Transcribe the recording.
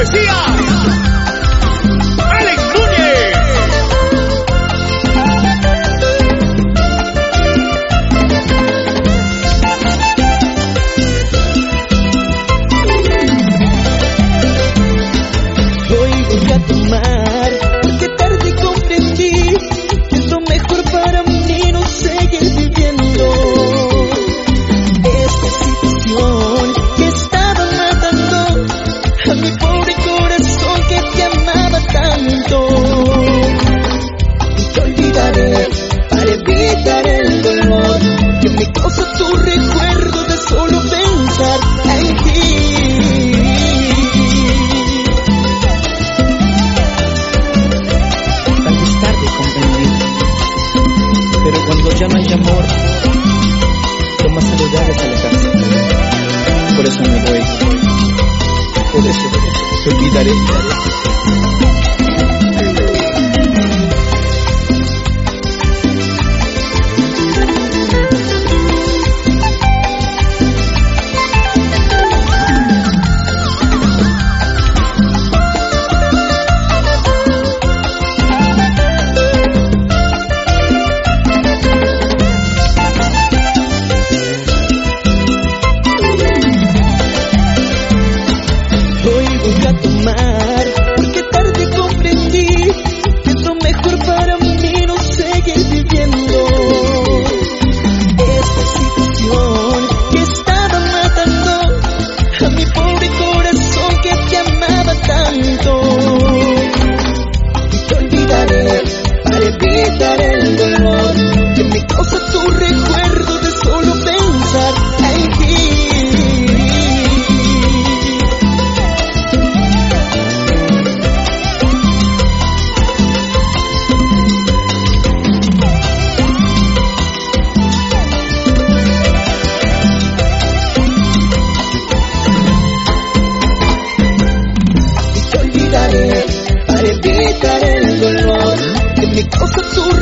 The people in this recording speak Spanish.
poesía, Alex Núñez. Hoy voy a tomar, porque tarde comprendí que es lo mejor para mí no seguir viviendo esta situación que estaba matando a mi pobre corazón que te amaba tanto. Y te olvidaré para evitar el dolor que me causa tu recuerdo de solo pensar en ti. Tal vez tarde comprendí, pero cuando ya no hay amor, lo más saludable es alejarse. Por eso me voy, por eso te olvidaré. Hoy voy a tomar, porque tarde comprendí que es lo mejor para mí no seguir viviendo esta situación que estaba matando a mi pobre corazón que te amaba tanto. Y te olvidaré para evitar el dolor que me causa tu recuerdo de solo pensar en ti. Para evitar el dolor que me causa tu